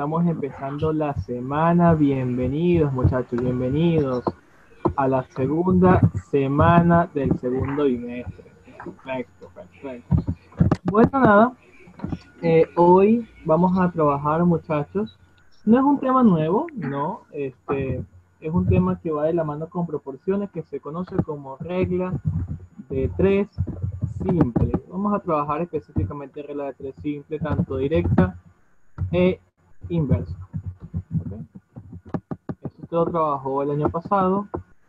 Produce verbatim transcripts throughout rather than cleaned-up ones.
estamos empezando la semana. Bienvenidos, muchachos, bienvenidos a la segunda semana del segundo bimestre. Perfecto, perfecto. Bueno, nada, eh, hoy vamos a trabajar, muchachos. No es un tema nuevo, no, este, es un tema que va de la mano con proporciones que se conoce como regla de tres simple. Vamos a trabajar específicamente regla de tres simple, tanto directa e inversa. ¿Okay? Esto lo trabajó el año pasado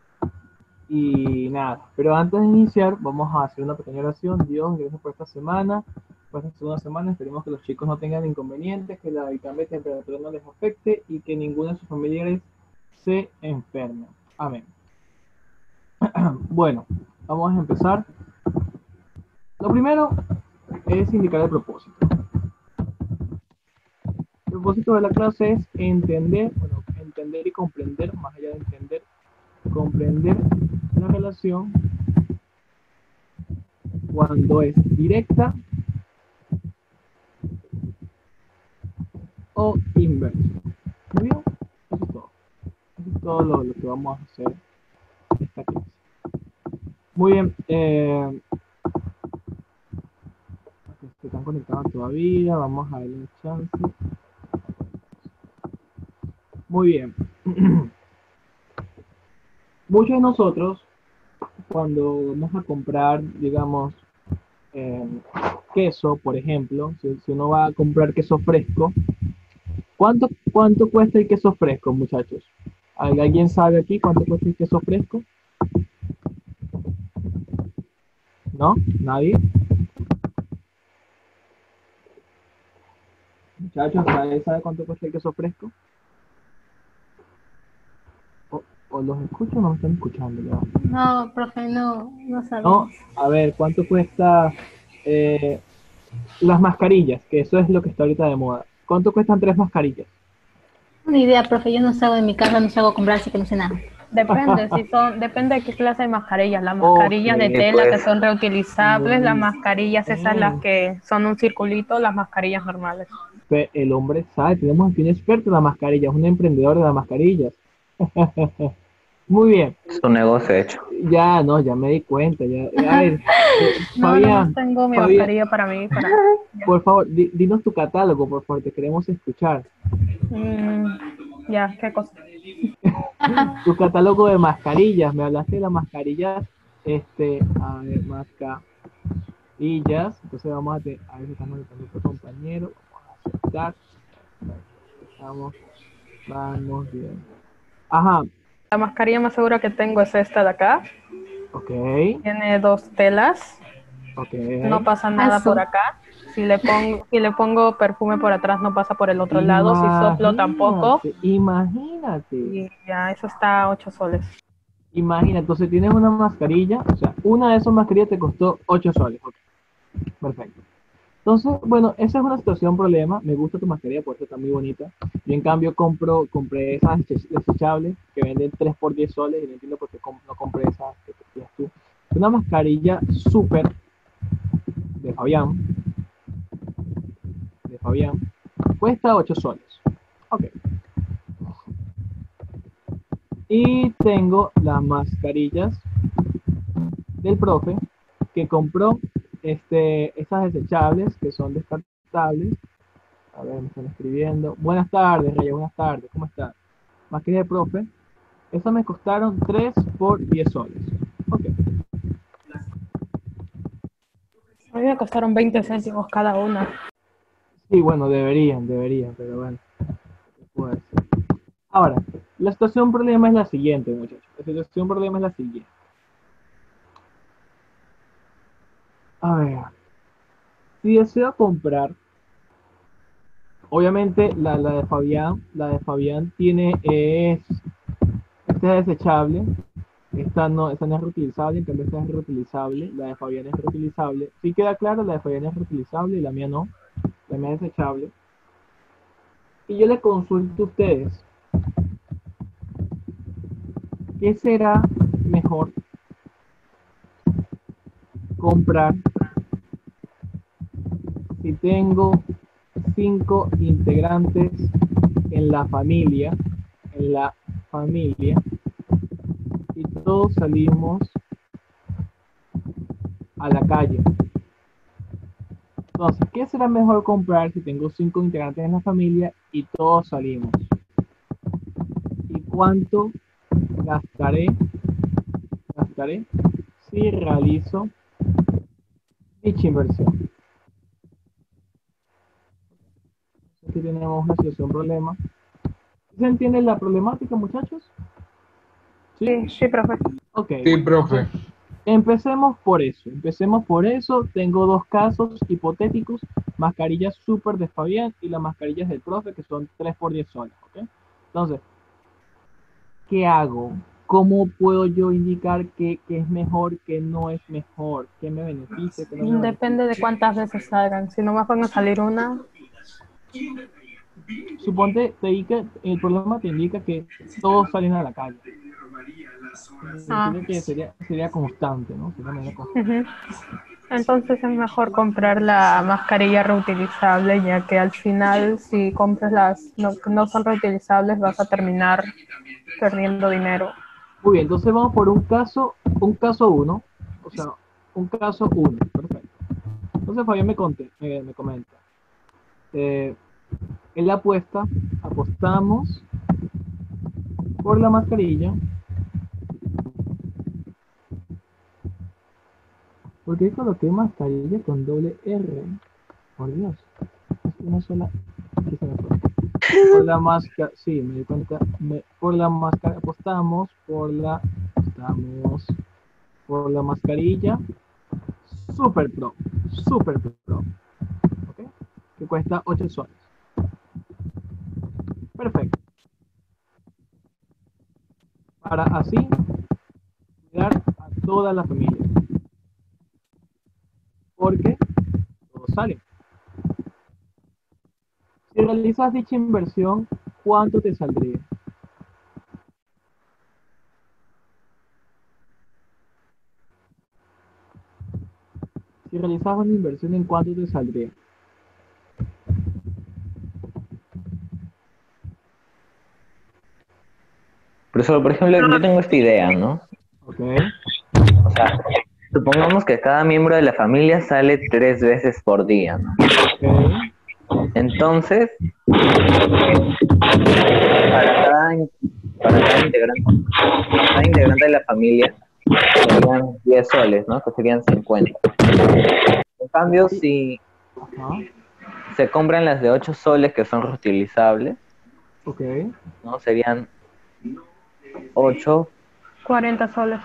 y nada, pero antes de iniciar vamos a hacer una pequeña oración. Dios, gracias por esta semana, por esta segunda semana. Esperemos que los chicos no tengan inconvenientes, que la cambio de temperatura no les afecte y que ninguno de sus familiares se enferme. Amén. Bueno, vamos a empezar. Lo primero es indicar el propósito. El propósito de la clase es entender, bueno, entender y comprender, más allá de entender, comprender la relación cuando es directa o inversa. Muy bien, eso es todo. Eso es todo lo, lo que vamos a hacer en esta clase. Muy bien, eh, se están conectados todavía, vamos a darle un chance. Muy bien. Muchos de nosotros, cuando vamos a comprar, digamos, eh, queso, por ejemplo, si, si uno va a comprar queso fresco, ¿cuánto, cuánto cuesta el queso fresco, muchachos? ¿Alguien sabe aquí cuánto cuesta el queso fresco? ¿No? ¿Nadie? Muchachos, ¿nadie sabe cuánto cuesta el queso fresco? ¿O, o los escucho o no me están escuchando ya? No, profe, no, no No, sabemos. a ver, ¿cuánto cuesta eh, las mascarillas? Que eso es lo que está ahorita de moda. ¿Cuánto cuestan tres mascarillas? Una idea, profe, yo no salgo de mi casa, no salgo a comprar, así que no sé nada. Depende, si son, depende de qué clase de mascarillas. Las Ok, mascarillas de Sí, tela que pues, son reutilizables, las muy mascarillas esas las bien. que son un circulito, las mascarillas normales. Pe- El hombre sabe, tenemos aquí un experto en las mascarillas, un emprendedor de las mascarillas. Muy bien, es un negocio hecho. ya no, ya me di cuenta. Ya. A ver, eh, No, nomás Fabián, tengo mi Fabián, mascarilla para mí, para. Ya. por favor, di- dinos tu catálogo, por favor, te queremos escuchar. Mm, ya, qué cosa. Tu catálogo de mascarillas, me hablaste de las mascarillas, este, a ver, mascarillas, entonces vamos a, te- a ver si estamos conectando a otro compañero, vamos a aceptar, estamos, vamos bien. Ajá, La mascarilla más segura que tengo es esta de acá. ok, Tiene dos telas, ok, no pasa nada por Asu. acá. Si le pongo, si le pongo perfume por atrás, no pasa por el otro lado. Si soplo, tampoco. imagínate, imagínate, Y ya, eso está a ocho soles. imagínate, entonces tienes una mascarilla, o sea, una de esas mascarillas te costó ocho soles, ok, perfecto. Entonces, bueno, esa es una situación problema. Me gusta tu mascarilla, por eso está muy bonita. Yo, en cambio, compro, compré esas desechables desechables que venden tres por diez soles y no entiendo por qué com- no compré esas que te decías tú. Una mascarilla súper de Fabián, de Fabián, cuesta ocho soles. Ok. Y tengo las mascarillas del profe que compró este, esas desechables que son descartables. A ver, me están escribiendo. Buenas tardes, Reyes, buenas tardes. ¿Cómo están? Mascarilla de profe. Esas me costaron tres por diez soles. Ok. A mí me costaron veinte céntimos cada una. Sí, bueno, deberían, deberían, pero bueno. Puede ser. Ahora, la situación problema es la siguiente, muchachos. La situación problema es la siguiente. A ver, si deseo comprar, obviamente la, la de Fabián, la de Fabián tiene, es, esta es desechable. Esta no, esta no es reutilizable, en cambio esta es reutilizable. La de Fabián es reutilizable. Sí queda claro, la de Fabián es reutilizable y la mía no. La mía es desechable. Y yo le consulto a ustedes, ¿qué será mejor comprar si tengo cinco integrantes en la familia, en la familia, y todos salimos a la calle. Entonces, ¿qué será mejor comprar si tengo cinco integrantes en la familia y todos salimos? ¿Y cuánto gastaré, gastaré si realizo dicha inversión? Aquí tenemos una situación, un problema. ¿Se entiende la problemática, muchachos? Sí, sí, profe. Ok. Sí, profe. Empecemos por eso, empecemos por eso. Tengo dos casos hipotéticos, mascarillas super de Fabián y las mascarillas del profe, que son tres por diez soles, ¿ok? Entonces, ¿qué hago? ¿Cómo puedo yo indicar qué, qué es mejor, qué no es mejor, qué me beneficia, qué no me Depende de beneficia? cuántas veces salgan. Si no me van a salir una, Suponte, te indica, el programa te indica que todos salen a la calle. ah, Significa que sería, sería constante, ¿no? Sería manera constante. ujú. Entonces es mejor comprar la mascarilla reutilizable, ya que al final si compras las no, que no son reutilizables vas a terminar perdiendo dinero. Muy bien, entonces vamos por un caso, un caso uno, o sea, un caso uno, perfecto. Entonces Fabián me, conté, me, me comenta, eh, en la apuesta, apostamos por la mascarilla, porque coloqué mascarilla con doble R, por Dios, es una sola, aquí se me fue. Por la máscara, sí, me di cuenta, me, por la máscara, apostamos por la, apostamos por la mascarilla Super Pro, Super Pro, ¿ok? Que cuesta ocho soles. Perfecto. Para así cuidar a toda la familia. Porque todo sale. Si realizas dicha inversión, ¿cuánto te saldría? Si realizas una inversión, ¿en cuánto te saldría? Profesor, por ejemplo, yo tengo esta idea, ¿no? Ok. O sea, supongamos que cada miembro de la familia sale tres veces por día, ¿no? Ok. Entonces, para cada, para cada integrante, para cada integrante de la familia serían diez soles, ¿no? Que serían cincuenta. En cambio, si Ajá. se compran las de ocho soles que son reutilizables, Ok. ¿no? Serían ocho, cuarenta soles.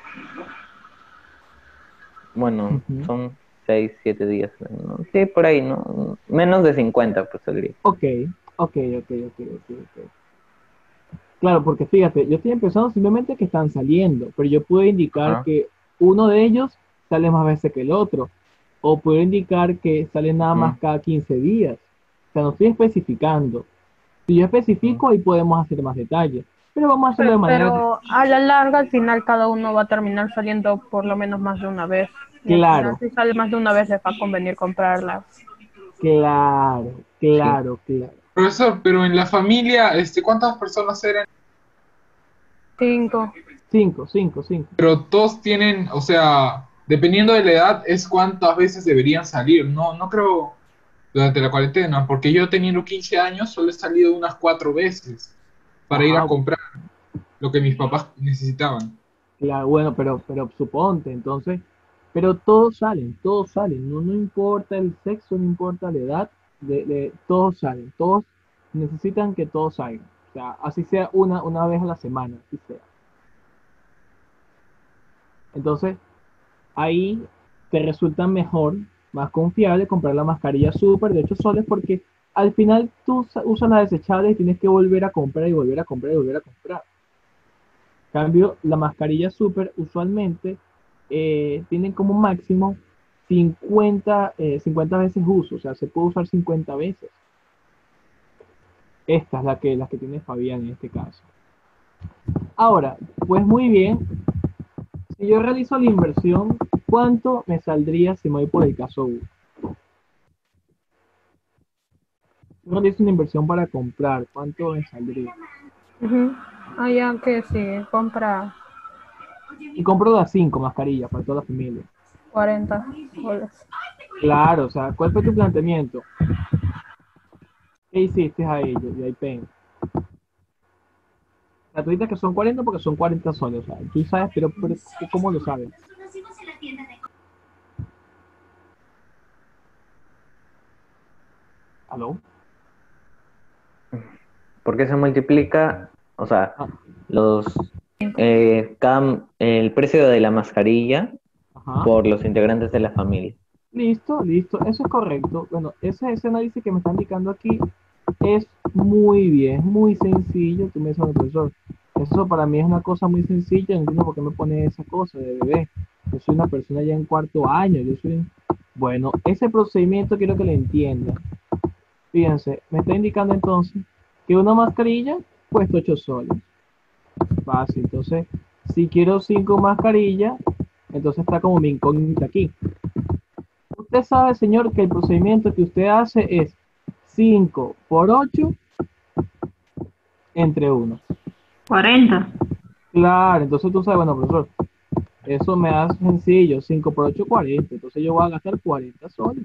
bueno, Ujú. son seis, siete días, ¿no? Sí, por ahí, ¿no? Menos de cincuenta, pues saldría. Ok. Ok, ok, ok, ok, ok. Claro, porque fíjate, yo estoy empezando simplemente que están saliendo, pero yo puedo indicar Ajá. que uno de ellos sale más veces que el otro, o puedo indicar que sale nada Ujú. más cada quince días. O sea, no estoy especificando. Si yo especifico, ahí podemos hacer más detalles, pero vamos a hacerlo de manera Pero a la larga, al final, cada uno va a terminar saliendo por lo menos más de una vez. Y al final, claro, si sale más de una vez, les va a convenir comprarla. claro, Sí. claro, claro. Profesor, pero en la familia, este, ¿cuántas personas eran? Cinco. Cinco, cinco, cinco. Pero todos tienen, o sea, dependiendo de la edad, es cuántas veces deberían salir. No, no creo durante la cuarentena, porque yo teniendo quince años solo he salido unas cuatro veces para ir a Ajá, comprar lo que mis papás necesitaban. claro, bueno, pero, pero suponte, entonces, pero todos salen, todos salen, no, no importa el sexo, no importa la edad, de, de- todos salen, todos necesitan que todos salgan, o sea, así sea una, una vez a la semana, así sea. Entonces, ahí te resulta mejor, más confiable comprar la mascarilla super de ocho soles porque al final tú sa- usas la desechable y tienes que volver a comprar y volver a comprar y volver a comprar. Cambio, la mascarilla super usualmente eh, tienen como máximo cincuenta, eh, cincuenta veces uso, o sea, se puede usar cincuenta veces. Esta es la que, la que tiene Fabián en este caso. Ahora, pues muy bien, si yo realizo la inversión, ¿cuánto me saldría si me voy por el caso uno? realizo una inversión para comprar, ¿cuánto me saldría? Ujú. Ah, ya que sí, compra Y compro las cinco mascarillas para toda la familia. cuarenta soles. Claro, o sea, ¿cuál fue tu planteamiento? ¿Qué hiciste a ellos? Y ahí pen. La tuita que son cuarenta porque son cuarenta soles, o sea, tú sabes, pero, pero ¿cómo lo sabes? ¿Aló? ¿Por qué se multiplica? O sea, Ah, los eh, cada- el precio de la mascarilla ajá. por los integrantes de la familia. Listo, listo, eso es correcto. Bueno, ese, ese análisis que me está indicando aquí es muy bien, es muy sencillo. Tú me dices, "Bueno, profesor, eso para mí es una cosa muy sencilla, no entiendo por qué me pone esa cosa de bebé. Yo soy una persona ya en cuarto año, yo soy... Bueno, ese procedimiento quiero que lo entiendan. Fíjense, me está indicando entonces que una mascarilla cuesta ocho soles. Fácil, entonces, si quiero cinco mascarillas, entonces está como mi incógnita aquí. Usted sabe, señor, que el procedimiento que usted hace es cinco por ocho entre uno. cuarenta. Claro, entonces tú sabes, bueno, profesor, eso me hace sencillo, cinco por ocho, cuarenta. Entonces yo voy a gastar cuarenta soles.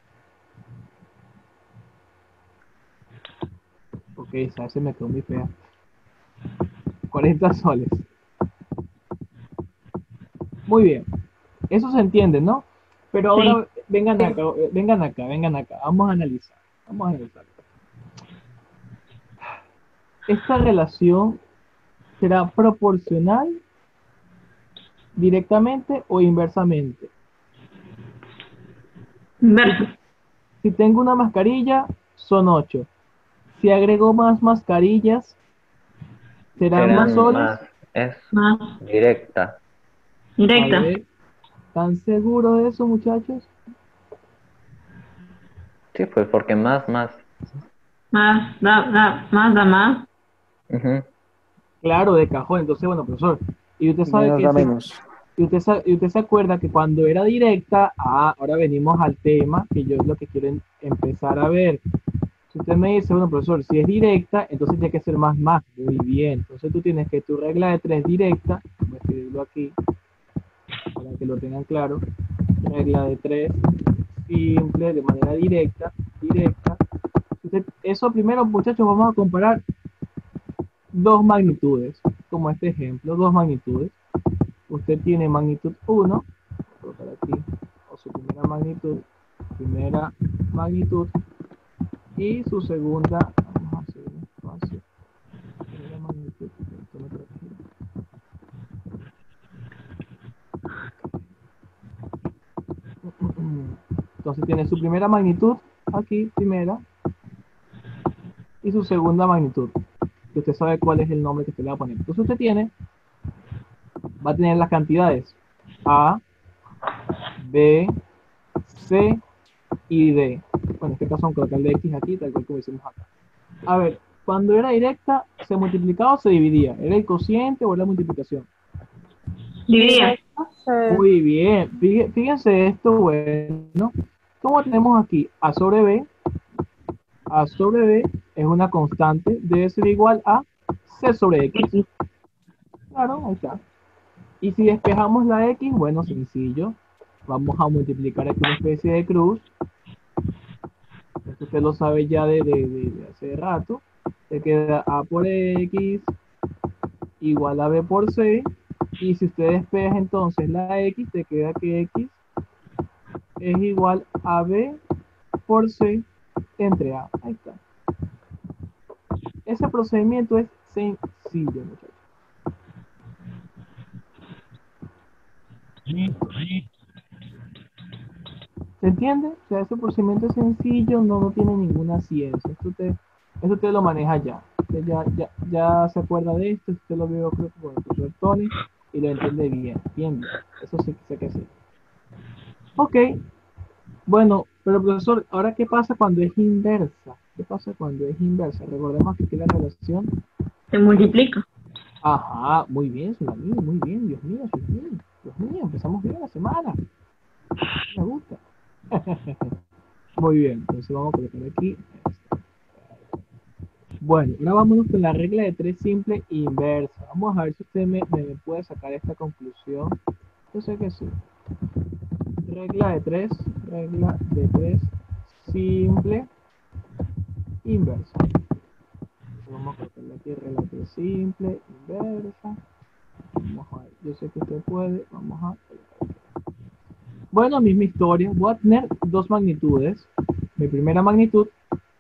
Ok, esa se me quedó muy fea. cuarenta soles. Muy bien, eso se entiende, ¿no? Pero Sí. ahora vengan acá, vengan acá, vengan acá, vamos a analizar, vamos a analizar. Esta relación será proporcional directamente o inversamente. Inverso. Si tengo una mascarilla, son ocho. Si agrego más mascarillas, serán más Serán soles. más, es Más directa. A directa. ver, ¿están seguros de eso, muchachos? Sí, pues porque más, más. Más da, da, más da más. Ujú. Claro, de cajón. Entonces, bueno, profesor, y usted sabe Menos que da si, menos. y usted sa- y usted se acuerda que cuando era directa, ah, ahora venimos al tema que yo es lo que quiero em- empezar a ver. Si usted me dice, bueno, profesor, si es directa, entonces tiene que ser más más. Muy bien. Entonces tú tienes que tu regla de tres directa, voy a escribirlo aquí para que lo tengan claro. Regla de tres, simple, de manera directa, directa. Usted- eso primero, muchachos, vamos a comparar dos magnitudes, como este ejemplo, dos magnitudes. Usted tiene magnitud uno, voy a colocar aquí, o su primera magnitud, primera magnitud, y su segunda, vamos a hacer un espacio, primera magnitud, esto no creo que- entonces tiene su primera magnitud, aquí, primera, y su segunda magnitud, que usted sabe cuál es el nombre que usted le va a poner. Entonces usted tiene, va a tener las cantidades A, B, C y D. Bueno, en este caso vamos a colocar el de X aquí, tal cual como hicimos acá. A ver, cuando era directa, ¿se multiplicaba o se dividía? ¿Era el cociente o era la multiplicación? Dividía. Sí. Muy bien, Fí- fíjense esto, bueno, ¿cómo tenemos aquí? A sobre B, A sobre B es una constante, debe ser igual a C sobre X. Claro, ahí está. Y si despejamos la X, bueno, sencillo. Vamos a multiplicar aquí una especie de cruz. Esto usted lo sabe ya de, de, de- de hace rato. Se queda A por X igual a B por C. Y si usted despeja entonces la X, te queda que X es igual a B por C entre A. Ahí está. Ese procedimiento es sencillo, muchachos. ¿Se entiende? O sea, ese procedimiento es sencillo, no, no tiene ninguna ciencia. Esto usted, esto usted lo maneja ya. Usted ya, ya, ya se acuerda de esto, usted lo vio creo que con el profesor Tony y lo entiende bien, bien, bien. Eso sí sé que sí. Ok, bueno, pero profesor, ¿ahora qué pasa cuando es inversa? ¿Qué pasa cuando es inversa? Recordemos que aquí la relación. Se multiplica. Ajá, muy bien, Sulamí, muy bien, Dios mío, Dios mío, Dios mío, empezamos bien la semana. Me gusta. Muy bien, entonces vamos a colocar aquí. Bueno, ahora vámonos con la regla de tres simple inversa. Vamos a ver si usted me, me puede sacar esta conclusión. Yo sé que sí. Regla de tres, regla de tres simple inversa. Vamos a colocarle aquí regla de tres simple inversa. Vamos a ver, yo sé que usted puede. Vamos a Bueno, misma historia. Voy a tener dos magnitudes. Mi primera magnitud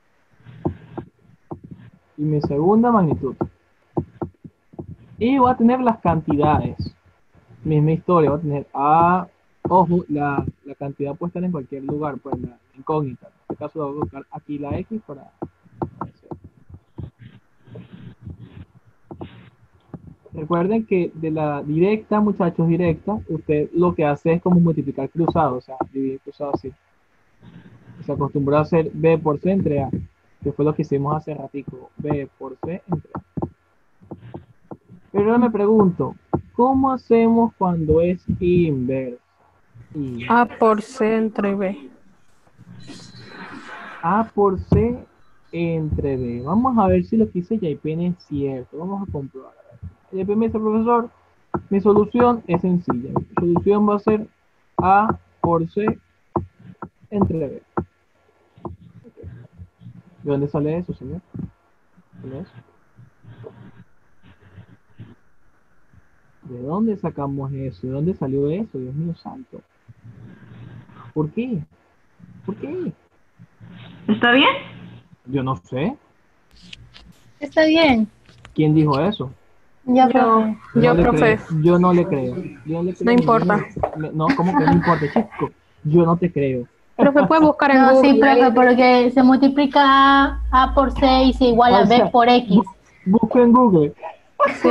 y mi segunda magnitud. Y voy a tener las cantidades. Misma historia, voy a tener A. Ojo, la, la cantidad puede estar en cualquier lugar, pues la incógnita. En este caso voy a colocar aquí la X para... Recuerden que de la directa, muchachos, directa, usted lo que hace es como multiplicar cruzado, o sea, dividir cruzado así. Se acostumbró a hacer B por C entre A, que fue lo que hicimos hace ratico, B por C entre A. Pero ahora me pregunto, ¿cómo hacemos cuando es inversa? Y A por C entre B. A por C entre B. Vamos a ver si lo que dice Yaipen es cierto. Vamos a comprobar. Yaipen me dice, profesor, mi solución es sencilla. Mi solución va a ser A por C entre B. ¿De dónde sale eso, señor? ¿Sale eso? ¿De dónde sacamos eso? ¿De dónde salió eso? Dios mío santo. ¿Por qué? ¿Por qué? ¿Está bien? Yo no sé. Está bien. ¿Quién dijo eso? Ya, Yo, profe. Yo yo, no le profe. creo. Yo no le creo. Yo no le creo No ni importa. uno. No, ¿cómo que no importa, chico? Yo no te creo. Profe, puede buscar en No, Google. sí, profe, porque se multiplica A, A por C y se iguala O a B sea, por X. bu- busco en Google. Sí,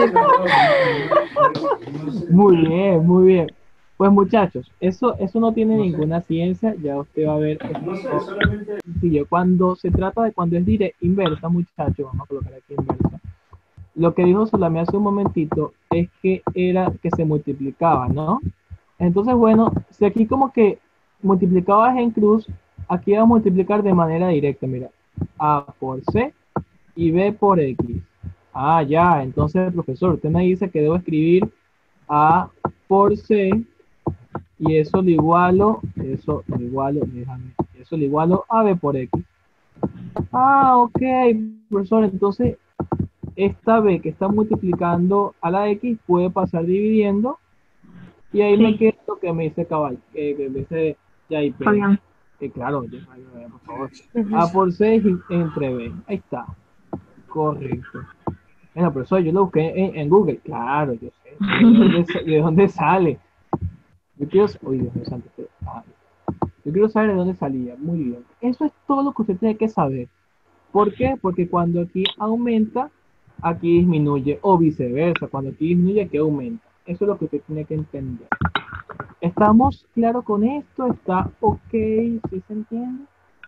Muy bien, muy bien. Pues muchachos, eso, eso no tiene ninguna ciencia, ya usted va a ver. Si yo, cuando se trata de cuando es dire inversa, muchachos, vamos a colocar aquí inversa. Lo que dijo Solami hace un momentito es que era que se multiplicaba, ¿no? Entonces, bueno, si aquí como que multiplicabas en cruz, aquí va a multiplicar de manera directa, mira. A por C y B por X. Ah, ya, entonces, profesor, usted me dice que debo escribir A por C y eso lo igualo, eso lo igualo, déjame, eso lo igualo a B por X. Ah, ok, profesor, entonces esta B que está multiplicando a la X puede pasar dividiendo y ahí me Sí. queda lo que me dice cabal, que, que me dice ya y Fabián. que claro, ya, ya, ya, por favor. Ujú. A por C y entre B, ahí está, correcto. Bueno, profesor, yo lo busqué en, en Google, claro, yo sé, ¿de dónde, sa- de dónde sale? Yo quiero, oye, Dios mío santo, pero- ah, yo quiero saber de dónde salía, muy bien. Eso es todo lo que usted tiene que saber. ¿Por qué? Porque cuando aquí aumenta, aquí disminuye, o viceversa, cuando aquí disminuye, aquí aumenta. Eso es lo que usted tiene que entender. ¿Estamos claros con esto? ¿Está ok? ¿Sí se entiende?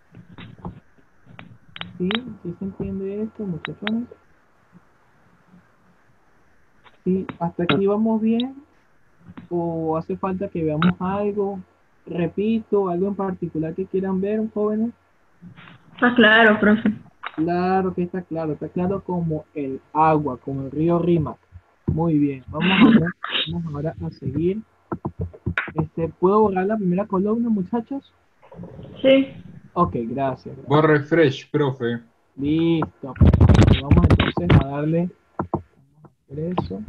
¿Sí? ¿Sí se entiende esto, muchachones? ¿Sí? ¿Hasta aquí vamos bien? ¿O hace falta que veamos algo? Repito, algo en particular que quieran ver, jóvenes. Está claro, profe. Claro que está claro, está claro como el agua, como el río Rímac. Muy bien, vamos ahora, vamos ahora a seguir. Este, ¿puedo borrar la primera columna, muchachos? Sí. Ok, gracias. gracias. Por refresh, profe. Listo. Vamos entonces a darle vamos a hacer eso.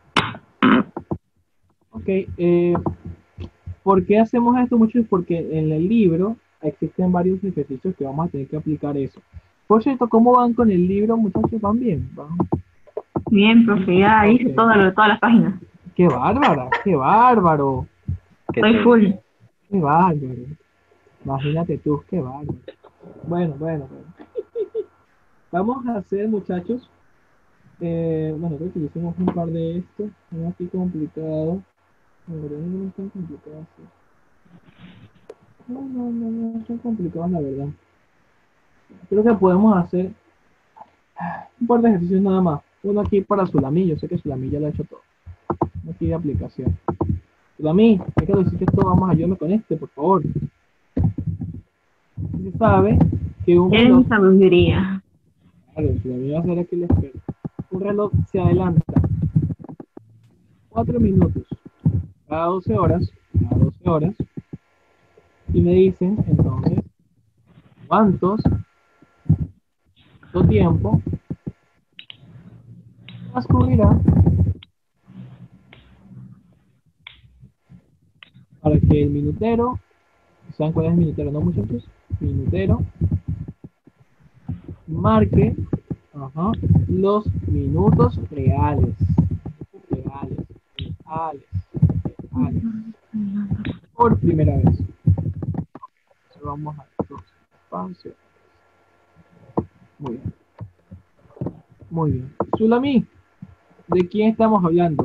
Ok, eh, ¿por qué hacemos esto, muchachos? Porque en el libro existen varios ejercicios que vamos a tener que aplicar eso. Por cierto, ¿cómo van con el libro, muchachos? ¿Van bien? ¿Van? Bien, profe. Ya hice Ok. todo lo de todas las páginas. ¡Qué bárbara! ¡Qué bárbaro! ¿Qué Estoy te- full. ¡Qué bárbaro! Imagínate tú, qué bárbaro. Bueno, bueno, bueno. Vamos a hacer, muchachos. eh, bueno, creo que hicimos un par de estos. No es así complicado. La verdad no es tan complicado así. No, no, no, no es tan complicado, la verdad. Creo que podemos hacer un par de ejercicios nada más. Uno aquí para Sulamí. Yo sé que Sulamí ya lo ha hecho todo. Uno aquí de aplicación. Sulamí, ya que lo hiciste todo, vamos a ayudarme con este, por favor. Se sabe que un Eres mi veloz... sabiduría. Claro, si la mía va a ser aquí la espera. Un reloj se adelanta cuatro minutos cada doce horas, cada doce horas, y me dicen entonces cuántos, cuánto tiempo transcurrirá para que el minutero, ¿saben cuál es el minutero, no, muchachos? Minutero marque, ajá, los minutos reales, reales, reales, reales, por primera vez. Entonces vamos a dos espacios. Muy bien. Muy bien. Zulami, ¿de quién estamos hablando?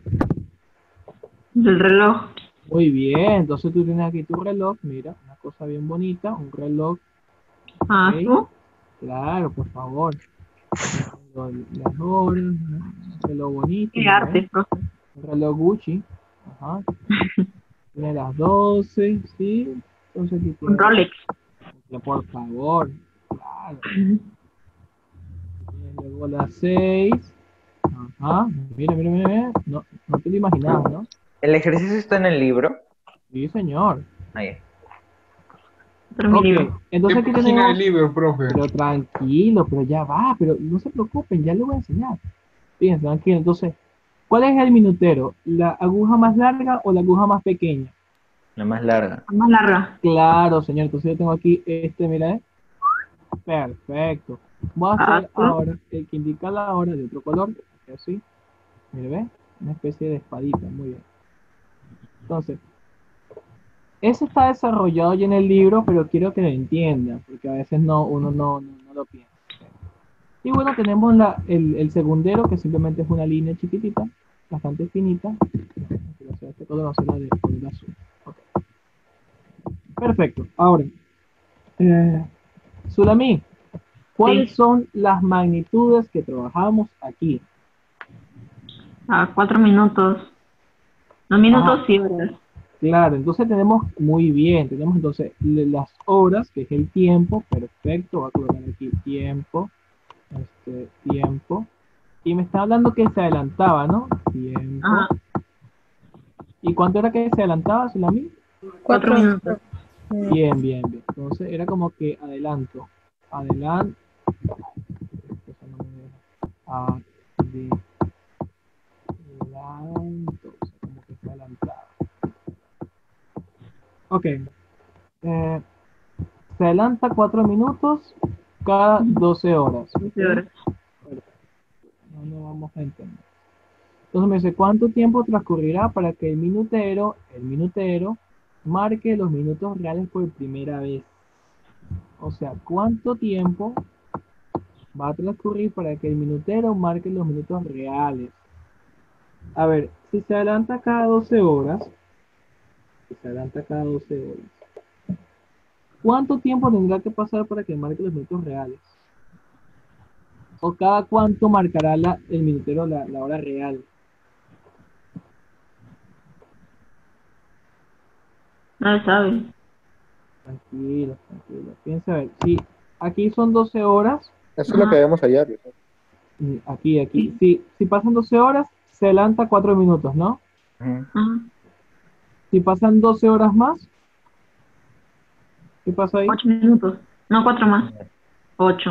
Del reloj. Muy bien, entonces tú tienes aquí tu reloj, mira, una cosa bien bonita, un reloj. Ah, ¿Ok? ¿tú? Claro, por favor. Las horas, un reloj bonito. Qué ¿no? arte, profe. Un reloj Gucci. Ajá. Tiene las doce, ¿sí? Entonces aquí Un tiene, Rolex. por favor. Claro. Tiene luego las seis. Ajá. Mira, mira, mira, mira. No, no te lo imaginabas, ¿no? ¿El ejercicio está en el libro? Sí, señor. Ahí. Pero mi Ok, libro. entonces ¿Qué aquí página tenemos... del libro, profe? Pero tranquilo, pero ya va, pero no se preocupen, ya les voy a enseñar. Fíjense, tranquilo. Entonces, ¿cuál es el minutero? ¿La aguja más larga o la aguja más pequeña? La más larga. Más larga. Claro, señor. Entonces yo tengo aquí este, mira, ¿eh? Perfecto. Voy a hacer Ah, ¿tú? ahora el que indica la hora de otro color, así. Mire, ¿ve? Una especie de espadita, muy bien. Entonces, eso está desarrollado ya en el libro, pero quiero que lo entiendan, porque a veces no, uno no, no, no lo piensa. Y bueno, tenemos la, el, el segundero, que simplemente es una línea chiquitita, bastante finita. Este color va a ser la de color azul. Okay. Perfecto. Ahora, eh, Zulami, ¿cuáles Sí. son las magnitudes que trabajamos aquí? A cuatro minutos. No, minutos y horas. Claro, entonces tenemos muy bien, tenemos entonces le- las horas, que es el tiempo, perfecto, voy a colocar aquí tiempo, este, tiempo, y me está hablando que se adelantaba, ¿no? Tiempo. Ajá. ¿Y cuánto era que se adelantaba, Zulami? Cuatro minutos. Bien, bien, bien. Entonces era como que adelanto, adelanto, adelanto, o sea, como que se adelantaba. Ok. Eh, se adelanta cuatro minutos cada doce horas. ¿Ok? doce horas. Perfecto. No nos vamos a entender. Entonces me dice, ¿cuánto tiempo transcurrirá para que el minutero, el minutero, marque los minutos reales por primera vez? O sea, ¿cuánto tiempo va a transcurrir para que el minutero marque los minutos reales? A ver, si se adelanta cada doce horas, si se adelanta cada doce horas, ¿cuánto tiempo tendrá que pasar para que marque los minutos reales? ¿O cada cuánto marcará la, el minutero la, la hora real? No se sabe. Tranquilo, tranquilo. Piensa a ver, si aquí son doce horas, Eso es lo que vemos ayer. ¿no? mm, aquí, aquí, si, si pasan doce horas, se adelanta cuatro minutos, ¿no? Ujú. Ajá. Si pasan doce horas más, ¿qué pasa ahí? Ocho minutos. No, cuatro más. Ocho.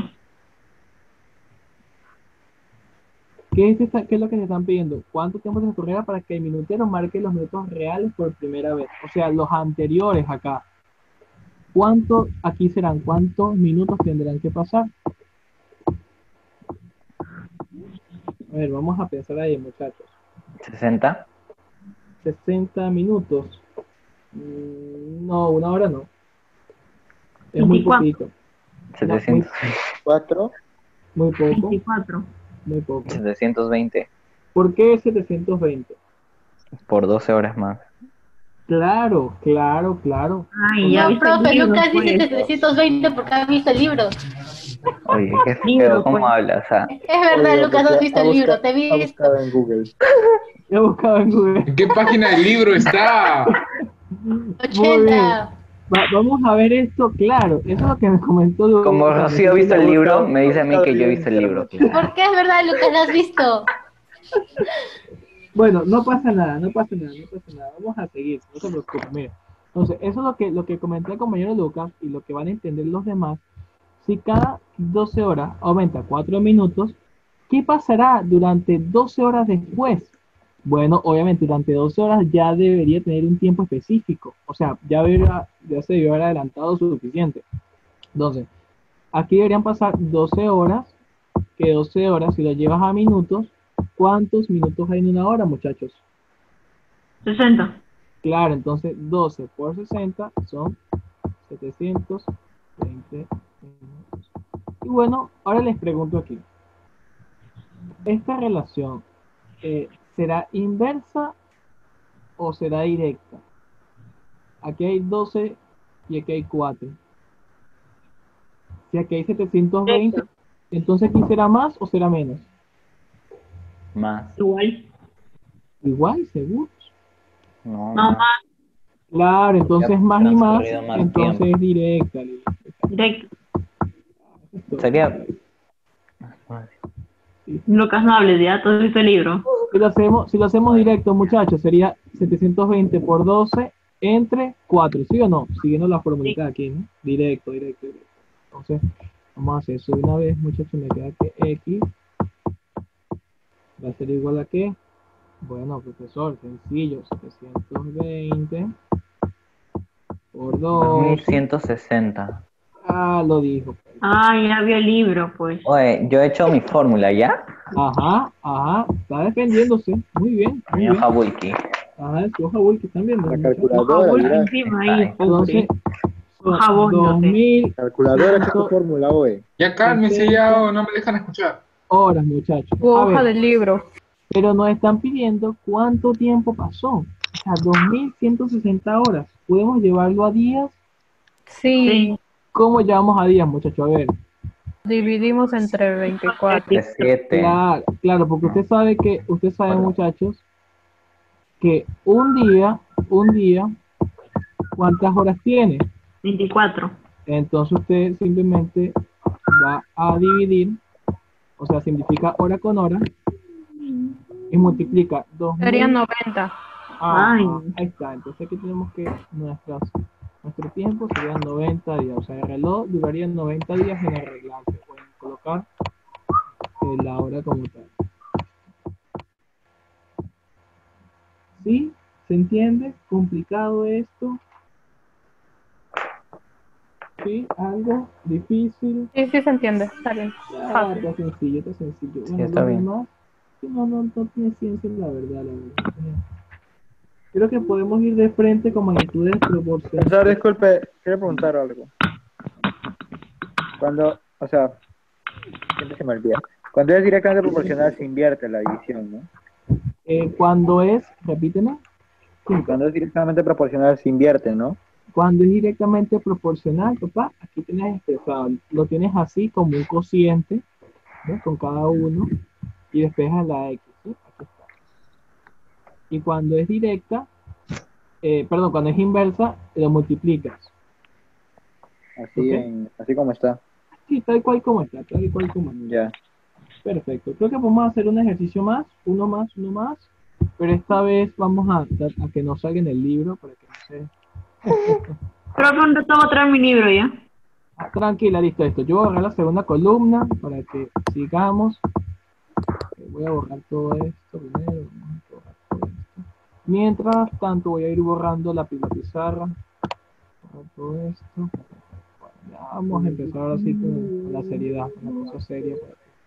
¿Qué es, esta- qué es lo que se están pidiendo? ¿Cuánto tiempo transcurrirá para que el minutero marque los minutos reales por primera vez? O sea, los anteriores acá. ¿Cuánto aquí serán? ¿Cuántos minutos tendrán que pasar? A ver, vamos a pensar ahí, muchachos. ¿sesenta? sesenta minutos. Mm, No, una hora no. Es muy veinticuatro. poquito. setecientos. Cuatro. Muy poco, veinticuatro. muy poco. setecientos veinte. ¿Por qué setecientos veinte? Por doce horas más. Claro, claro, claro. Ay, ya No, viste el profe, libro, Lucas dice pues. setecientos veinte porque ha visto el libro. Oye, qué Libro, feo, ¿cómo pues. hablas? Ah? Es verdad, Obvio, Lucas, porque has visto ha el libro, busca- te he Ha visto. buscado en Google. He buscado en Google. ¿En qué página del libro está? Muy bien. ochenta. Va- vamos a ver esto, claro. Eso es lo que me comentó Lucas. Como Me Rocío ha visto el dice, libro, me dice a mí que yo he visto el libro. ¿Por qué es verdad, Lucas? ¿Lo has visto? Bueno, no pasa nada, no pasa nada, no pasa nada. Vamos a seguir, no se preocupen. Mira, entonces, eso es lo que, lo que comentó el compañero Lucas y lo que van a entender los demás. Si cada doce horas aumenta cuatro minutos, ¿qué pasará durante doce horas después? Bueno, obviamente durante doce horas ya debería tener un tiempo específico. O sea, ya, debería- ya se debió haber adelantado suficiente. Entonces, aquí deberían pasar doce horas, que doce horas, si lo llevas a minutos, ¿cuántos minutos hay en una hora, muchachos? sesenta. Claro, entonces doce por sesenta son setecientos veinte minutos. Y bueno, ahora les pregunto aquí, ¿esta relación eh, será inversa o será directa? Aquí hay doce y aquí hay cuatro. Si aquí hay setecientos veinte, entonces ¿aquí será más o será menos? Más. Igual. Igual, seguro. No, No, más. más. Claro, entonces más y más, transcurrido más entonces tiempo. es directa. Directo. Sería. Lucas, no hables ya, tú has visto el libro. Si lo hacemos, si lo hacemos directo, muchachos, sería setecientos veinte por doce entre cuatro, ¿sí o no? Siguiendo la formulita aquí, ¿no? Directo, directo, directo. Entonces, vamos a hacer eso de una vez, muchachos. Me queda que X va a ser igual a qué. Bueno, profesor, sencillo. setecientos veinte por dos mil doce. ciento sesenta. Ah, lo dijo. Ah, ya vio el libro, pues. Oye, yo he hecho mi fórmula, ¿ya? Ajá, ajá. Está defendiéndose. Muy bien, muy Señor bien. Jabulki. Ajá, su hoja Bull que están viendo. La muchachos. calculadora, Jabón dirá. encima ahí, Entonces, pobre. son Jabón, no dos sé. mil Calculadora, ¿qué es tu fórmula, oye? Ya cálmense ya o no me dejan escuchar. horas, muchachos. Tu A hoja ver, del libro. pero nos están pidiendo cuánto tiempo pasó. O sea, dos mil ciento sesenta horas. ¿Podemos llevarlo a días? Sí, Sí. ¿Cómo llevamos a días, muchachos? A ver. dividimos entre veinticuatro. De siete. Claro, claro, porque usted sabe que, usted sabe, muchachos, que un día, un día, ¿cuántas horas tiene? veinticuatro. Entonces usted simplemente va a dividir, o sea, simplifica hora con hora y multiplica dos mil. Serían noventa. Ah, Ay. ahí está. Entonces aquí tenemos que nuestras, nuestro tiempo serían noventa días. O sea, el reloj duraría noventa días en arreglarse. Pueden colocar eh, la hora como tal. ¿Sí? ¿Se entiende? ¿Complicado esto? ¿Sí? ¿Algo difícil? Sí, sí se entiende. Está bien. Ah, Fácil. está sencillo, está sencillo. Bueno, está lo bien. demás, sí, no, no, no tiene ciencia la verdad, la verdad. Creo que podemos ir de frente con magnitudes Profesor, proporcionales. disculpe, quiero preguntar algo. Cuando, o sea, siempre se me olvida. Cuando es directamente proporcional se invierte la división, ¿no? Eh, cuando es, repíteme, sí, Cuando es directamente proporcional se invierte, ¿no? cuando es directamente proporcional, papá, aquí tienes expresado, lo tienes así como un cociente, ¿ves? Con cada uno, y despejas la X, ¿sí? Aquí está. Y cuando es directa, eh, perdón, cuando es inversa, lo multiplicas. Así, Ok. en, así como está. Sí, tal cual como está, tal cual como está. Ya. Perfecto. Creo que podemos hacer un ejercicio más, uno más, uno más, pero esta vez vamos a, a que nos salga en el libro para que no se... Pero pronto te voy a traer mi libro ya. Ah, tranquila, listo esto. Yo voy a borrar la segunda columna para que sigamos. Eh, Voy a borrar todo esto primero. Vamos a borrar todo esto. Mientras tanto voy a ir borrando la, pi- la pizarra. Borrar todo esto. Bueno, ya vamos a empezar ahora sí con, con la seriedad, con la cosa seria.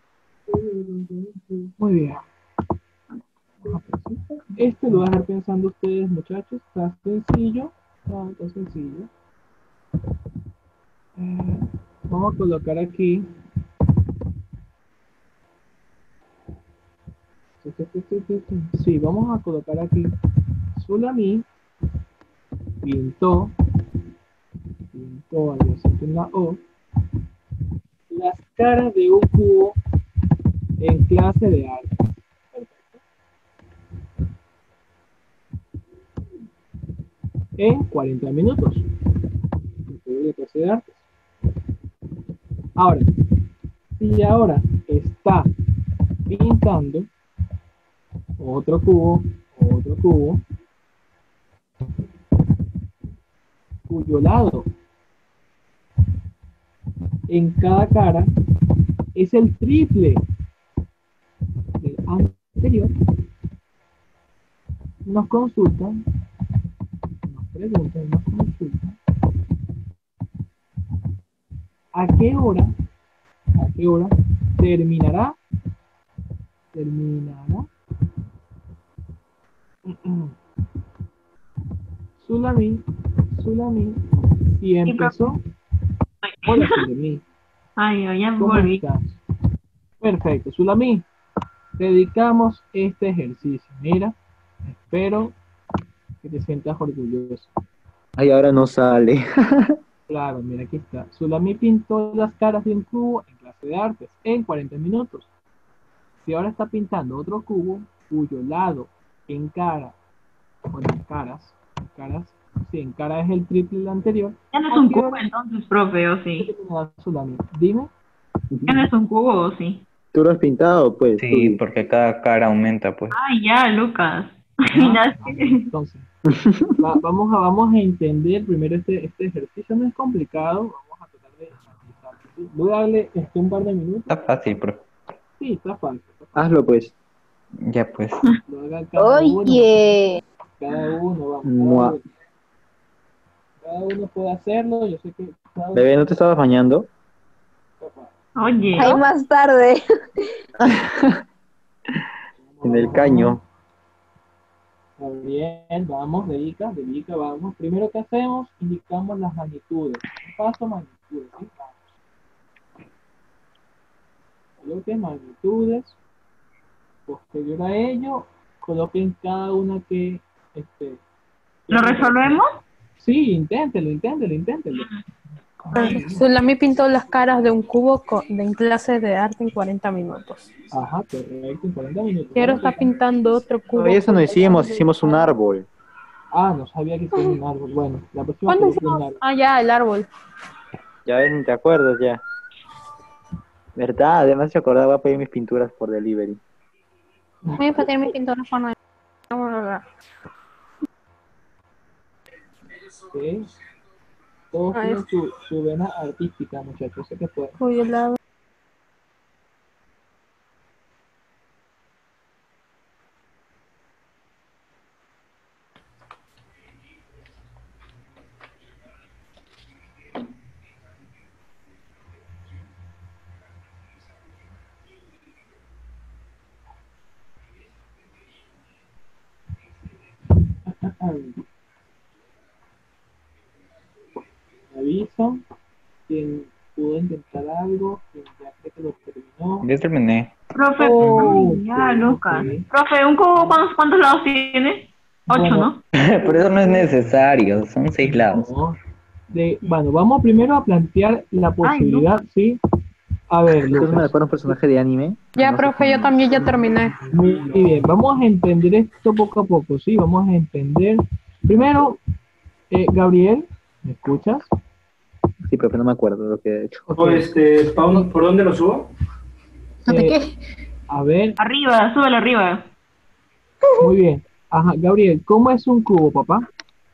Muy bien. Vamos a pensar. Este lo voy a dejar pensando ustedes, muchachos. Está sencillo. Está, está sencillo. Eh, vamos a colocar aquí. Sí, vamos a colocar aquí. Sulami pintó, pintó adyacente en la O, las caras de un cubo en clase de arte. En cuarenta minutos. la clase de artes. Ahora, si ahora está pintando otro cubo, otro cubo, cuyo lado en cada cara es el triple del anterior, nos consultan, nos preguntan, nos consultan a qué hora, a qué hora terminará, terminará Zulami, Zulami, y empezó. Hola, Zulami. Ay, yo ya me ¿Cómo volví. estás? Perfecto, Zulami. Dedicamos este ejercicio. Mira, espero que te sientas orgulloso. Ay, ahora no sale. Claro, mira, aquí está. Zulami pintó las caras de un cubo en clase de artes en cuarenta minutos. Si ahora está pintando otro cubo, cuyo lado en cara, bueno, en caras, en caras, sí, en cara es el triple del anterior. Ya no es un cubo entonces, profe, ¿o sí? Zulami, dime. Ya no es un cubo, ¿o sí? ¿Tú lo has pintado, pues? Sí, tú? porque cada cara aumenta, pues. Ay, ya, Lucas. Ah, entonces, va- vamos, a, vamos a entender primero este, este ejercicio. No es complicado, vamos a tratar de analizarlo, ¿sí? Voy a darle este, un par de minutos. Está fácil, profe. Sí, está fácil. Está fácil. Hazlo, pues. Ya, pues. Lo haga cada uno. Oye, Cada uno, vamos. Mua. Cada uno. Cada uno puede hacerlo. Yo sé que cada uno Bebé, ¿no te estabas bañando? es capaz. Oye, hay más tarde. En el caño. Gabriel, vamos, dedica, dedica, vamos. Primero que hacemos, indicamos las magnitudes. Paso magnitudes, ¿sí? Vamos. Coloquen magnitudes. Posterior a ello, coloquen cada una que, este... ¿lo resolvemos? Sí, inténtelo, inténtelo, inténtelo. Zulami pintó las caras de un cubo co- de en clase de arte en cuarenta minutos. Ajá, correcto, en cuarenta minutos. Y ahora está pintando otro cubo. No, eso no cuyo hicimos, lado- hicimos un árbol. Ah, no sabía que hicieron un árbol. Bueno, la próxima ¿Cuándo coloquen un hicimos? árbol. Ah, ya, el árbol. Ya ves, ni te acuerdas ya. ¿Verdad? Además se acordaba, voy a pedir mis pinturas por delivery. Voy a pedir mi pintura por no- Ok. Todos Ah, tienen es- su, su vena artística, muchachos. Sé que pueden. Cuyo lado. Me avisan. Quien pudo intentar algo, quien ya cree que lo terminó. Ya terminé. Profe, Oh, ay, ya, ok, Lucas. ok. Profe, ¿un cubo cuántos, cuántos lados tiene? Ocho, Bueno. ¿no? Pero eso no es necesario, son seis lados. No. De, bueno, vamos primero a plantear la posibilidad, ¿sí? A ver, ¿Esto me Lucas. recuerda a un personaje de anime? Ya, No sé profe, yo cómo- también ya terminé. Muy bien, vamos a entender esto poco a poco, ¿sí? Vamos a entender. Primero, eh, Gabriel, ¿me escuchas? Sí, pero no me acuerdo de lo que he hecho. Ok. O este, ¿pa un- ¿por dónde lo subo? ¿De Eh, qué? A ver, Arriba, súbelo arriba. muy bien. Ajá, Gabriel, ¿cómo es un cubo, papá?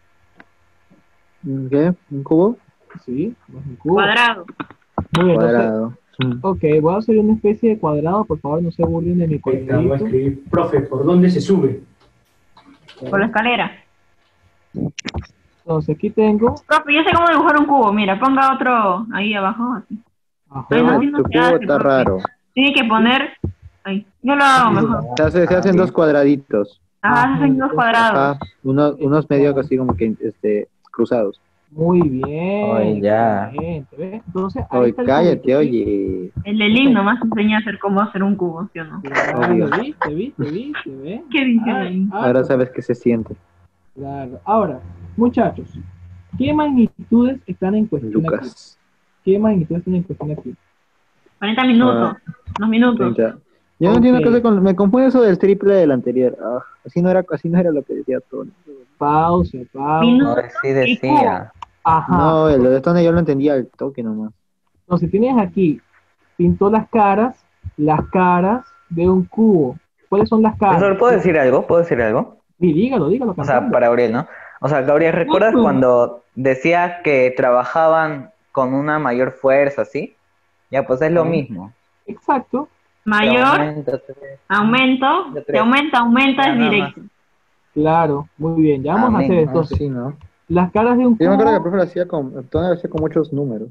¿Qué? ¿Un cubo? Sí, ¿cómo es un cubo? Cuadrado. Muy bien, entonces, Cuadrado. Mm. ok, voy a hacer una especie de cuadrado, por favor, no se burlen de mi Ahí está, voy a cuadradito. escribir, profe, ¿por dónde se sube? Por la escalera. Entonces, aquí tengo. Profe, yo sé cómo dibujar un cubo. Mira, ponga otro ahí abajo. Así. Ajá, Ay, no, Ah, sí, no tu se cubo hace, está profe. raro. Tiene que poner. Ay, yo lo hago mejor. Se, hace- se hacen dos cuadraditos. Ajá, se hacen dos Ajá, cuadrados. Ajá, unos, unos medio así como que este, cruzados. muy bien. Ay, ya. excelente, ¿ves? Entonces, ahí Oye, está el cállate, cubito, ¿sí? oye. El de Link nomás enseña a hacer cómo hacer un cubo, ¿sí o no? Claro, Obvio. viste, viste, viste, ¿ves? ¿Qué dice Ay, ahí? ay, Ahora sabes qué se siente. Claro. Ahora, muchachos, ¿qué magnitudes están en cuestión aquí? Lucas. ¿Qué magnitudes están en cuestión aquí? cuarenta minutos. Dos minutos. treinta. Yo no entiendo Ok. qué hacer con... Me confunde eso del triple del anterior. Ah, así no era así no era lo que decía Tony. Pausa, pausa. Minutos Ay, sí y decía. Ajá. No, el de Stone yo lo entendía al toque nomás. Entonces tienes aquí, pintó las caras, las caras de un cubo. ¿Cuáles son las caras? Profesor, ¿puedo decir algo? ¿Puedo decir algo? Sí, dígalo, dígalo, O sea, cantando. para Gabriel, ¿no? O sea, Gabriel, ¿recuerdas cuando decía que trabajaban con una mayor fuerza, ¿sí? Ya, pues es lo Ajá. mismo. Exacto. Mayor, Aumenta, tres, aumento, de si tres. aumenta, aumenta, Ya, es nada directo. Claro, muy bien. Ya vamos a Amén. hacer Ah, entonces. sí, ¿no? Las caras de un Yo me acuerdo que el cubo. profe lo hacía con, Stone lo hacía con muchos números.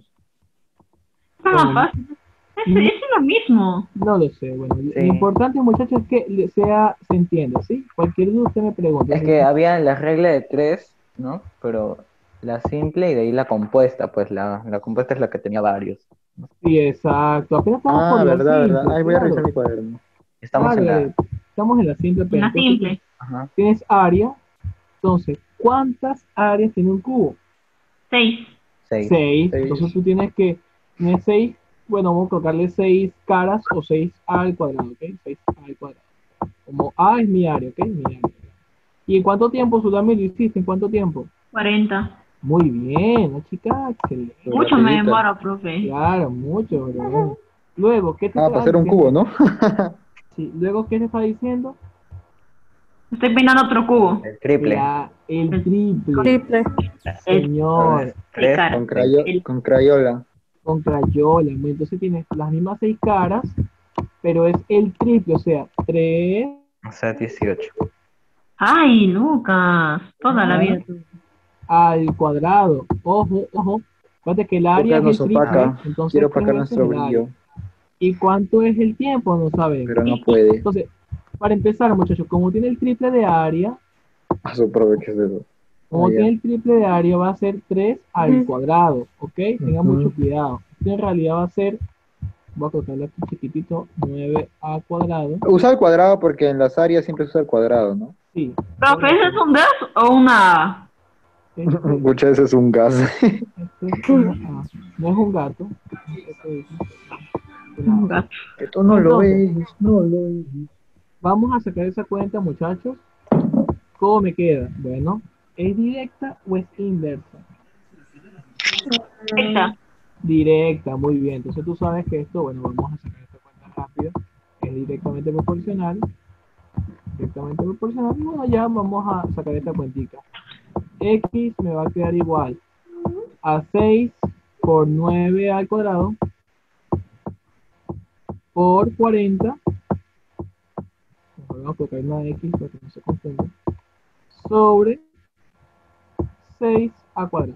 Está más Bueno, fácil. Es, es lo mismo. no lo sé. Bueno, Sí. lo importante, muchachos, es que le- sea, se entienda, ¿sí? Cualquier duda usted me pregunta. Es que había la regla de tres, ¿no? Pero la simple y de ahí la compuesta, pues la, la compuesta es la que tenía varios. Sí, exacto. Apenas estamos por Ah, la verdad, verdad. simple, Ay, voy a claro. revisar mi cuaderno. Estamos Claro, en la... Gabriel. Estamos en la simple En apenas. la Entonces, simple. Ajá. tienes área. Entonces, ¿cuántas áreas tiene un cubo? Seis. Seis. Seis. Seis. Entonces tú tienes que, tienes seis, bueno, vamos a colocarle seis caras o seis a al cuadrado, ¿ok? seis a al cuadrado. Como A es mi área, ¿ok? Mi área. ¿Y en cuánto tiempo, Sudamir, lo hiciste? ¿En cuánto tiempo? Cuarenta. Muy bien, ¿no, chica? Excelente. Pero Mucho me rapidito. demoro, profe. Claro, mucho, bro. Bien. Luego, ¿qué te Ah, está para hacer un diciendo? cubo, ¿no? Sí, luego, ¿qué te está diciendo? Estoy peinando otro cubo. El triple. La, el triple. Triple. Señor, Tres. cara. Con, crayo- El- con crayola. con crayola. Muy- Entonces tienes las mismas seis caras, pero es el triple, o sea, tres O sea, dieciocho. Ay, Lucas. Toda la Ajá. vida tú. al cuadrado. Ojo, ojo. Fíjate que el área Lucas es el nos triple, opaca. entonces Quiero tres opacar veces nuestro el área. brillo, ¿Y cuánto es el tiempo? No sabemos. pero no puede. Entonces, para empezar, muchachos, como tiene el triple de área, A su provecho de eso. como Ah, ya. tiene el triple de área, va a ser tres al Ujú. cuadrado, ¿ok? Tenga Ujú. mucho cuidado. Esto en realidad va a ser, voy a colocarle aquí chiquitito, nueve a cuadrado. Usa el cuadrado porque en las áreas siempre se usa el cuadrado, ¿no? Sí. Profe, ¿ese es un gas o una? Este, Muchas veces es un gas. este es una A. No es un gato. Este es una Un A. gas. Que tú no lo Entonces, ves, no lo ves. Vamos a sacar esa cuenta, muchachos. ¿Cómo me queda? Bueno, ¿es directa o es inversa? Esta. Directa, muy bien. Entonces tú sabes que esto, bueno, vamos a sacar esta cuenta rápido. Es directamente proporcional. Directamente proporcional. Y bueno, ya vamos a sacar esta cuentica. X me va a quedar igual a seis por nueve al cuadrado por cuarenta. Vamos a colocar una X para que no se confunda. Sobre seis a cuadrado.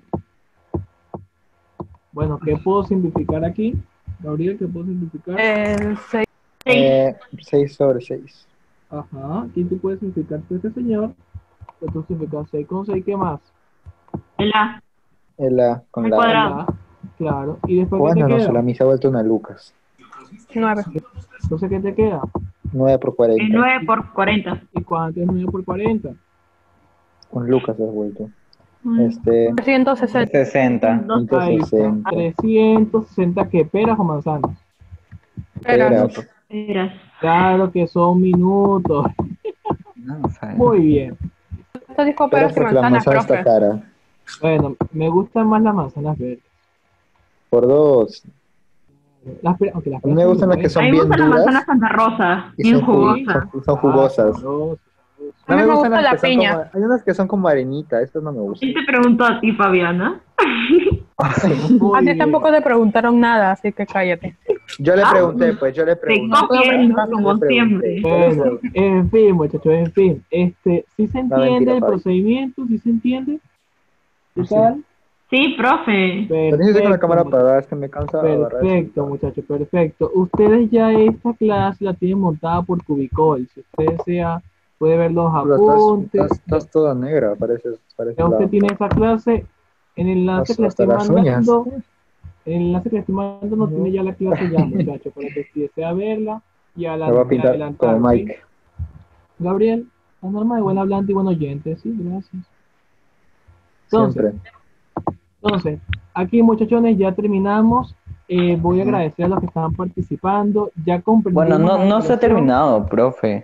Bueno, ¿qué puedo simplificar aquí? Gabriel, ¿qué puedo simplificar? El seis. Seis. Eh, seis sobre seis. Ajá, aquí tú puedes simplificar tú este señor. Pues tú simplificas seis con seis, ¿qué más? El A. El A con El la cuadrado. La, claro. Y después, ¿qué Bueno, te no queda? sé, la misa ha vuelto una Lucas. Nueve. Entonces, ¿qué te queda? nueve por El cuarenta. nueve por cuarenta. ¿Y cuánto es nueve por cuarenta? Con Lucas has vuelto. Mm. Este, trescientos sesenta. sesenta. Dos. Ahí está. ciento sesenta. trescientos sesenta, ¿qué? ¿Peras o manzanas? Peras. Peras. Eras. Claro que son minutos. No, o sea, Muy bien. Esto dijo Peras peras y porque la manzanas, manzana está profe. cara. Bueno, me gustan más las manzanas verdes. Por dos. Las peras, aunque las A mí peras me son gustan las muy que A son mí me bien gustan las duras manzanas Santa Rosa. y Bien son, ju- jugosas. son, son jugosas. Ah, sabroso, sabroso. A mí me gusta las la que son piña. como- hay unas que son como arenita, estas no me gustan. ¿Quién te preguntó a ti, Fabiana? Muy A ti bien. tampoco te preguntaron nada, así que cállate. Yo le Ah, pregunté, pues yo le Te pregunté. cogiendo Le como pregunté, siempre. yo le Bueno, pregunté. en fin, muchachos, en fin. Este, ¿sí se No, entiende mentira, el Fabi. procedimiento? ¿Sí se entiende? ¿Qué Sí. tal? Sí, profe. Pero sí estoy con la cámara Perfecto, apagada, es que me cansa agarrar el perfecto, celular. muchachos, perfecto. Ustedes ya esta clase la tienen montada por Cubicol. Si usted desea, puede ver los Pero estás, apuntes. estás, estás toda negra, pareces, pareces Ya usted la- tiene esa clase. En el enlace hasta, que le hasta estoy las uñas. mandando, en el enlace que le estoy mandando no Ujú. tiene ya la clase ya, muchachos, para que si desea verla y Me adelan- va a y pintar adelantar, como ¿ok? Mike. Gabriel, la norma de buen hablante y buen oyente, sí, gracias. Entonces, Siempre. entonces, aquí muchachones ya terminamos. Eh, voy a Ujú. agradecer a los que estaban participando. Ya comprendimos bueno, no, la no se ha relación. terminado, profe.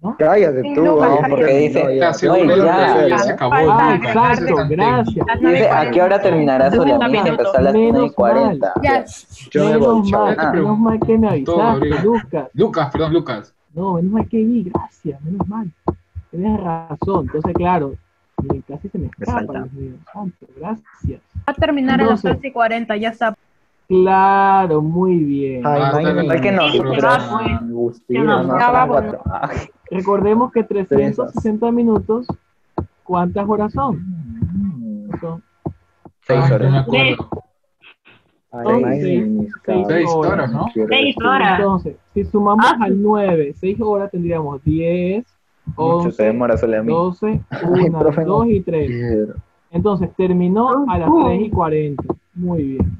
¿no? Cállate Sí, tú, no, ah, porque dice, Ya, no, según Oye, lo ya, que ya. se acabó. Falta Ah, ¿no? exacto, Entonces, gracias. Las nueve Dice, ¿a qué hora cuarenta. terminará su Treinta llamada? minutos. Empezó a las nueve y Menos cuarenta. Ya. yo me voy, Menos chao. mal, Ya te menos mal que me preguntó, avisaste, Gabriel. Lucas. Lucas, perdón, Lucas. No, menos mal que vi, gracias, menos mal. Tienes razón, entonces claro, eh, casi se me escapa, salta. Dios mío, santo, gracias. Va a terminar a las Entonces, tres y cuarenta, ya está. Claro, muy bien. Ay, Ah, my está name bien. Que no, is se va, pues. Agustín, Ya no, no, no, ya son vámonos. cuatro. Ah, Recordemos que trescientos sesenta minutos, ¿cuántas horas son? Son, Seis Ah, no horas. me acuerdo. ay, Son my seis- name is seis Seis horas. horas, ¿no? Quiero Seis decir. horas. Entonces, si sumamos Ah, al nueve, seis horas, tendríamos diez, Mucho se once, demora solo a mí. doce, Ay, uno, profe, no dos y tres. quiero. Entonces, terminó a las tres y cuarenta. Muy bien.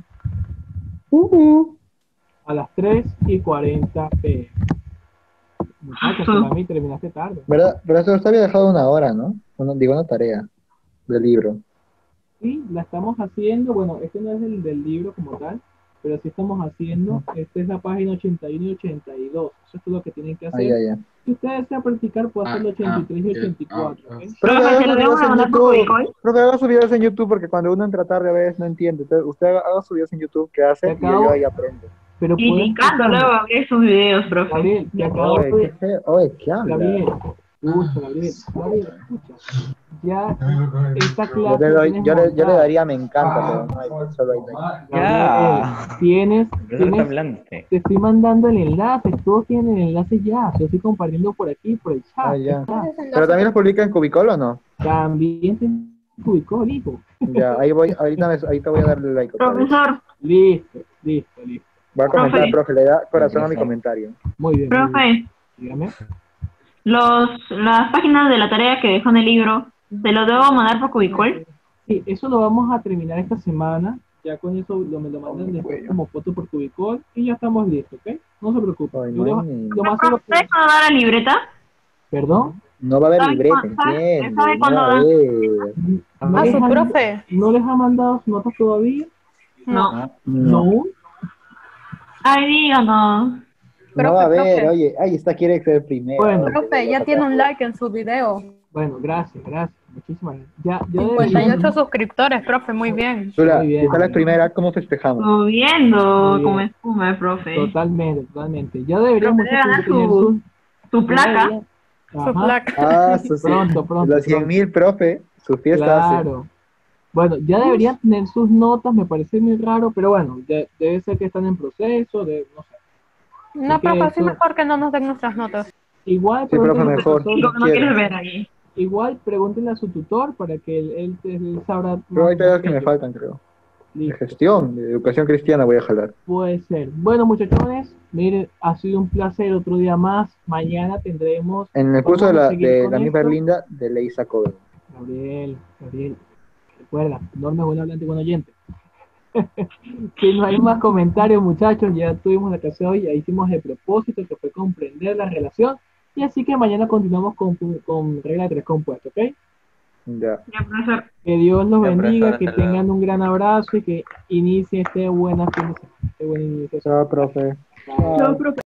A las tres y cuarenta p m. Muchachos, para mí terminaste tarde. ¿Verdad? Pero eso usted había dejado una hora, ¿no? Una, digo, una tarea del libro. Sí, la estamos haciendo. Bueno, este no es el del libro como tal, pero sí estamos haciendo. Esta es la página ochenta y uno y ochenta y dos. Eso es todo lo que tienen que Ah, hacer. ya, ya. Si ustedes desean practicar, pueden hacer el ochenta y tres y ochenta y cuatro. Ah, ¿ok? Profe, Profe, haga ¿se lo sus debo videos en mandar por YouTube. Cubicol? Profe, haga sus videos en YouTube porque cuando uno entra tarde a veces no entiende. Entonces, usted haga, haga sus videos en YouTube, ¿qué hace? Te Y yo, acabo- yo ahí aprendo. Pero puedes Criticando explicarme. luego abrir sus videos, profe. Gabriel, te acabo Oye, qué de... feo. Oye, ¿qué habla? Gabriel, escucha, Gabriel, Gabriel, escucha. Ya esta Yo clase le, la doy, tienes yo, le, yo le montada. daría me encanta, pero no hay, solo hay like. Gabriel, tienes, tienes, hablando. te estoy mandando el enlace, todos tienen el enlace ya, lo estoy compartiendo por aquí, por el chat. Ah, ya. está. ¿Pero también los publica en Cubicol o no? También te publicó, hijo. Ya, ahí voy, ahorita, me, ahorita voy a darle like otra vez. Profesor, Listo, listo, listo. Voy a comentar, Profe. profe, le da corazón a mi comentario. Muy bien. muy bien. profe, Dígame. los, las páginas de la tarea que dejó en el libro, ¿se lo debo mandar por Cubicol? Sí, eso lo vamos a terminar esta semana. Ya con eso lo, me lo mandan después como foto por Cubicol y ya estamos listos, ¿ok? No se preocupen. Ay, Yo lo, man. lo más seguro ¿Profe, que- no va a dar la libreta? ¿Perdón? No va a haber ¿Sabe libreta, cuándo- ¿entiendes? sabe No cuándo va a dan? haber. ¿No A les su han- profe. ¿No les ha mandado sus notas todavía? No. No, No. Ay, díganos. no va a Profe, haber. profe. Oye, ahí está, quiere ser primero. Bueno. Profe, ya tiene un like en su video. Bueno, gracias, gracias. Muchísimas gracias. Ya, ya cincuenta y ocho deberíamos- suscriptores, profe, muy bien. Zula, Muy bien, si sale muy primera, ¿cómo festejamos? Subiendo Muy como bien. espuma, profe. Totalmente, totalmente. Ya deberíamos Profe, debe ganar tener su- sus... Tu placa. Su Ajá, placa. Ah, su, sí. Pronto, pronto, Los cien pronto. mil, profe, su fiesta hace. Claro. Bueno, ya deberían tener sus notas, me parece muy raro, pero bueno, de- debe ser que están en proceso, de, no sé. No, Así que profe, sí eso- mejor que no nos den nuestras notas. Igual, Sí, profe, pregúntenle a su mejor. tutor- Digo que no quiero. quieres ver ahí. igual pregúntenle a su tutor para que él, él, él sabrá. Pero hay más tareas que me yo. faltan, creo. De Listo. gestión, de educación cristiana voy a jalar. Puede ser. Bueno, muchachones, miren, ha sido un placer otro día más. Mañana tendremos. En el curso de vamos a la, seguir de con la misma esto. Berlinda, de Leisa Coven. Gabriel, Gabriel, recuerda, Norma es buen hablante y buen oyente. Si no hay más comentarios, muchachos, ya tuvimos la clase hoy, ya hicimos el propósito que fue comprender la relación. Y así que mañana continuamos con, con regla de tres compuestos, ¿ok? Ya. Ya, profesor. Que Dios los Ya, bendiga, profesor, que hasta luego. tengan un gran abrazo y que inicie este buen fin de semana, este buen inicio. Chao, profe. Chao. Chao, profe.